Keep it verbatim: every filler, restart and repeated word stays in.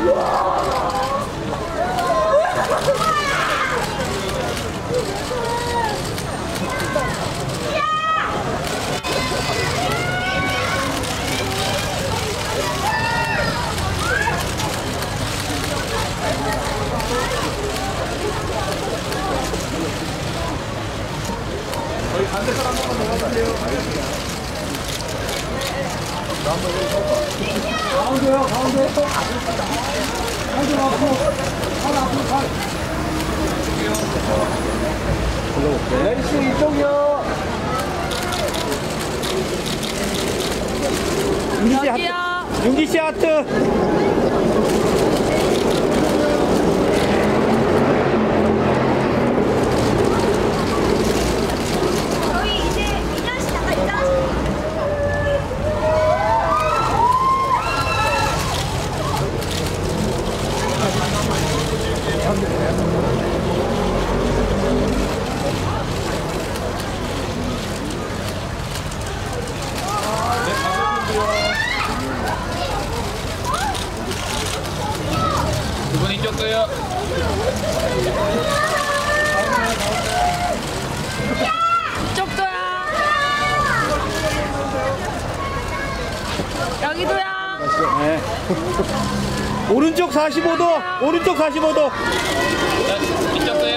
저희 반대편 한 번만 내려가세요. 가운데요, 가운데. 가운데 앞으로. 발 앞으로, 발. 레이스 이쪽이요. 윤기 씨 하트. 윤기 씨 하트. 두 분 이쪽 도요. 이쪽 도야. 여기도야. 네. 오른쪽 사십오 도, 오른쪽 사십오 도. 이쪽 도요.